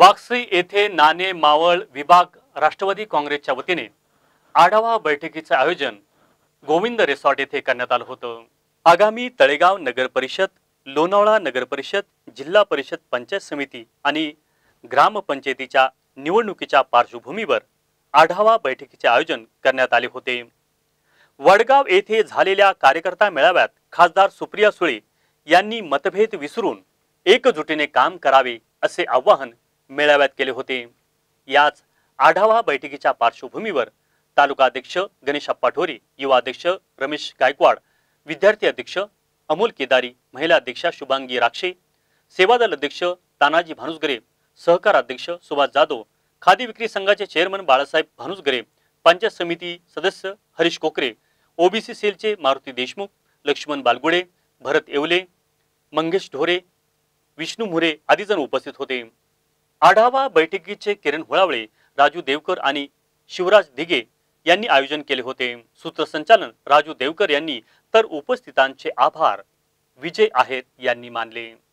वाकसई येथे नाणे मावळ विभाग राष्ट्रवादी काँग्रेसच्या वतीने आढावा बैठकीचे आयोजन गोविंद रिसॉर्ट येथे करण्यात आलं होतं। आगामी तळेगाव नगर परिषद, लोणावळा नगर परिषद, जिल्हा परिषद पंचायत समिती आणि ग्रामपंचायतीच्या निवडणुकीच्या पार्श्वभूमीवर आढावा बैठकीचे आयोजन करण्यात आले होते। वडगाव येथे झालेल्या कार्यकर्ता मेळाव्यात खासदार सुप्रिया सुळे यांनी मतभेद विसरून एकजुटीने काम करावे असे आवाहन मेळाव्यात केले होते। याच आढावा बैठकीच्या पार्श्वभूमीवर तालुका अध्यक्ष गणेश ढोरे, युवा अध्यक्ष रमेश गायकवाड, विद्यार्थी अध्यक्ष अमोल केदारी, महिला अध्यक्षा शुभांगी राक्षे, सेवादल अध्यक्ष तानाजी भानुसगरे, सहकार अध्यक्ष सुभाष जाधव, खादी विक्री संघाचे चेअरमन बाळासाहेब भानुसगरे, पंचायत समिती सदस्य हरीश कोकरे, ओबीसी सेलचे मारुती देशमुख, लक्ष्मण बालगुडे, भरत येवले, मंगेश ढोरे, विष्णू मुरे आदी जण उपस्थित होते। आढावा बैठकीचे किरण होळावळे, राजू देवकर आणि शिवराज दिघे यांनी आयोजन केले होते। सूत्रसंचालन राजू देवकर यांनी तर उपस्थितांचे आभार विजय आहेर यांनी मानले।